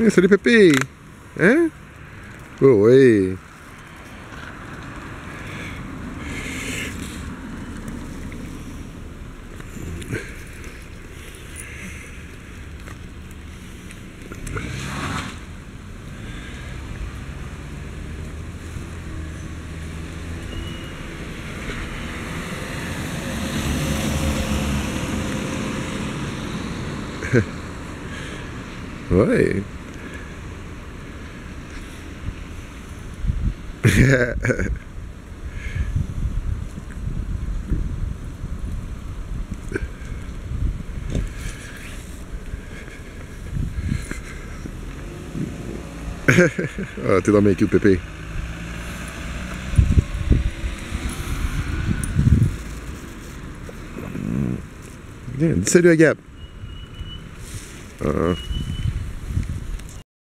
Salut Pépé. Hein? Oh oui. Ouais. Ah, t'es dans mes cute, Pépé. Viens, dis salut à Gab. Ah.